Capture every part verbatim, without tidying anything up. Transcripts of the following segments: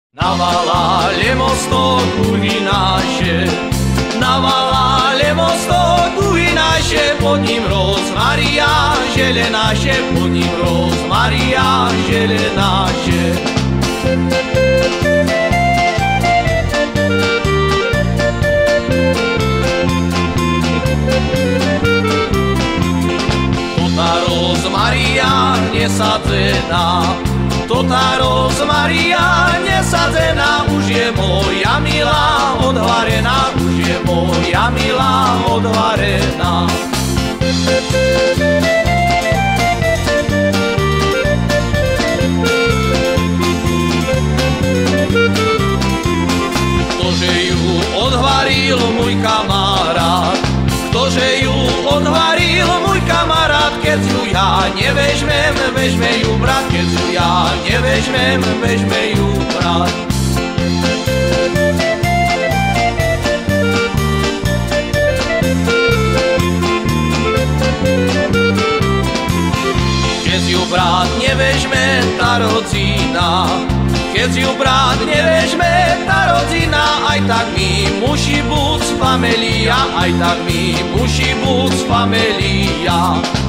Navalale mostoku naše, navalale mostoku naše, pod ním rozmaria želenáše, pod ním rozmaria želenáše. To tá rozmaria nesadzená, to tá rozmaria nesadzená, už je moja milá odvarená, už je moja milá odvarená. Ktože ju odvaril môj kamarát, ktože ju odvaril môj kamarát, keď ju ja nevežmem, vežme ju brat, keď ju ja nevežmem, vežme ju brat. Keď ju brat nevežme, tá rodzina, keď ju brat nevežme, tá rodzina, aj tak mi musí buď familia, aj tak mi musí buď familia.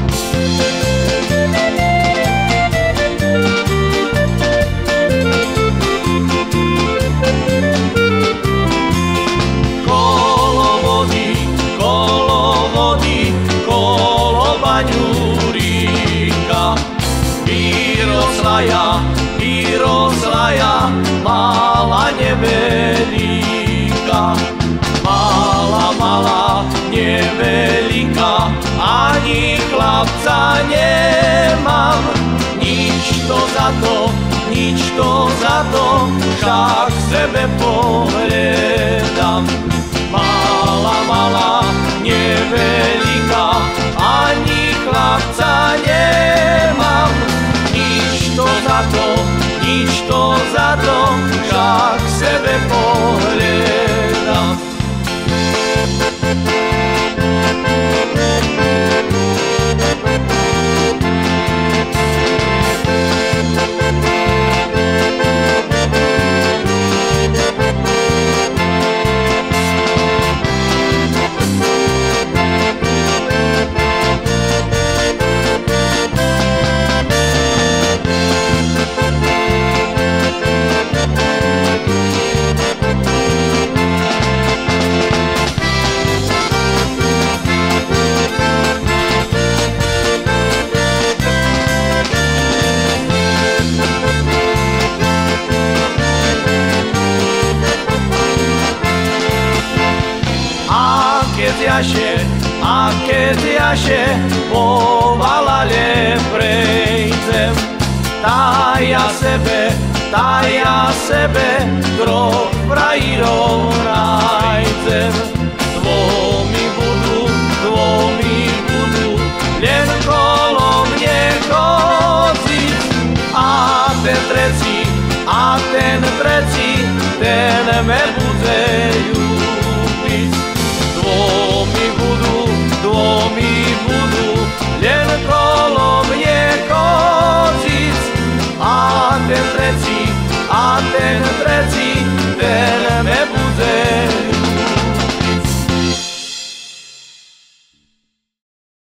Kolo vody, kolo vody, kolo baňúrika, vyrosla, vyrosla malá nevelika, malá, malá nevelika, ani chlapca nemám, nič to za to, nič to za to, však sebe pohľadám. Malá, malá nevelika, ani chlapca nemám, nič to za to, nič to za to, však sebe pohľadám. A keď jaše povalale prejdem, tá ja sebe, tá ja sebe troch frajerov nájdem. Dvomi budú, dvomi budú len kolo mne chodiť, a ten treci, a ten treci, ten me bude